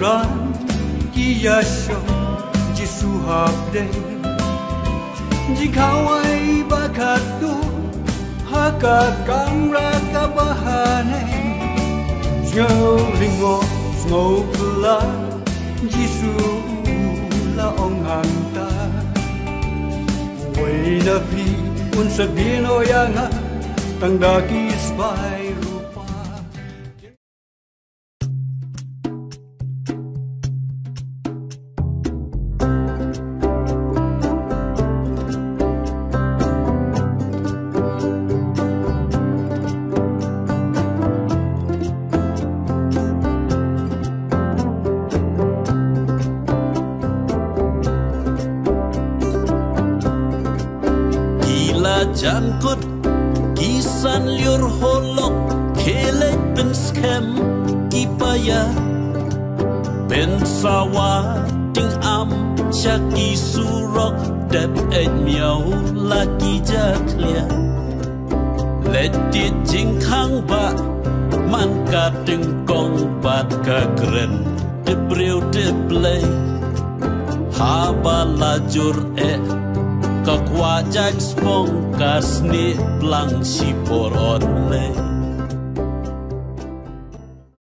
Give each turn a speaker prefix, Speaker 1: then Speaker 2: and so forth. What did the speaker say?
Speaker 1: ran ki yasho ji suhabde ji kawai bakatu haka kamra kabahane snow ringo snow kula ji su la ong hanta wai na pi un sabino yanga tangdaki spy
Speaker 2: Jangkut kisan liur holok kelek pen scam kipaya pen sawa ting am chaki surok dep et miao laki jaklia let it jing khang ba man ka ting kong bat ka kren de breu de play ha ba la jur Kakwa jang spong kasni blang si por on le